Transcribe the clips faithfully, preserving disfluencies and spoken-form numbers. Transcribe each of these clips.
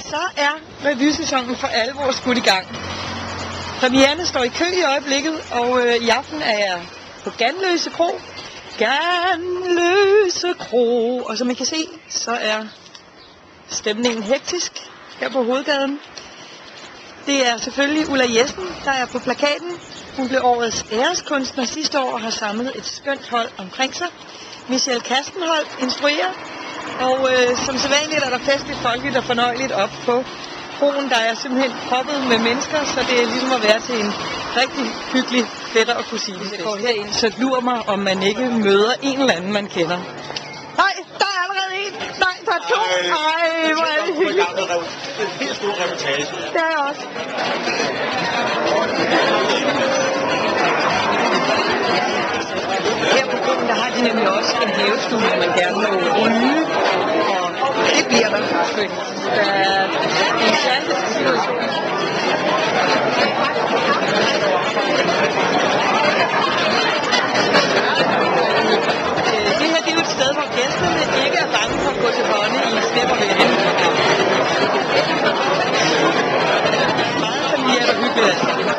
Så er revysæsonen for alvor skudt i gang. Premiererne står i kø i øjeblikket, og øh, i aften er jeg på Ganløse Kro. Ganløse Kro. Og som I kan se, så er stemningen hektisk her på Hovedgaden. Det er selvfølgelig Ulla Jessen, der er på plakaten. Hun blev årets æreskunstner sidste år og har samlet et skønt hold omkring sig. Michelle Kastenholt instruerer, og øh, som sædvanligt er der festligt, folkeligt og fornøjeligt op på kroen. Der er simpelthen proppet med mennesker, så det er ligesom at være til en rigtig hyggelig fætter og kusine. Hvis jeg går herind, så lurer mig, om man ikke møder en eller anden, man kender. Nej, der er allerede en! Nej, der er to! Ej, hvor er det hyggeligt! Det er en helt stor reportage. Det er jeg også. Her på grunden, der har de nemlig også en havestue, man gerne må ryge, og det bliver der selvfølgelig. Der er en særlig situation. Det her det er jo et sted, hvor gæsterne ikke er bange for at gå til hånde i step og vende. Meget familiært og hyggeligt altså.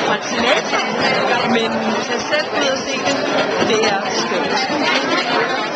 Men hvis jeg selv ud og se det, det er skønt.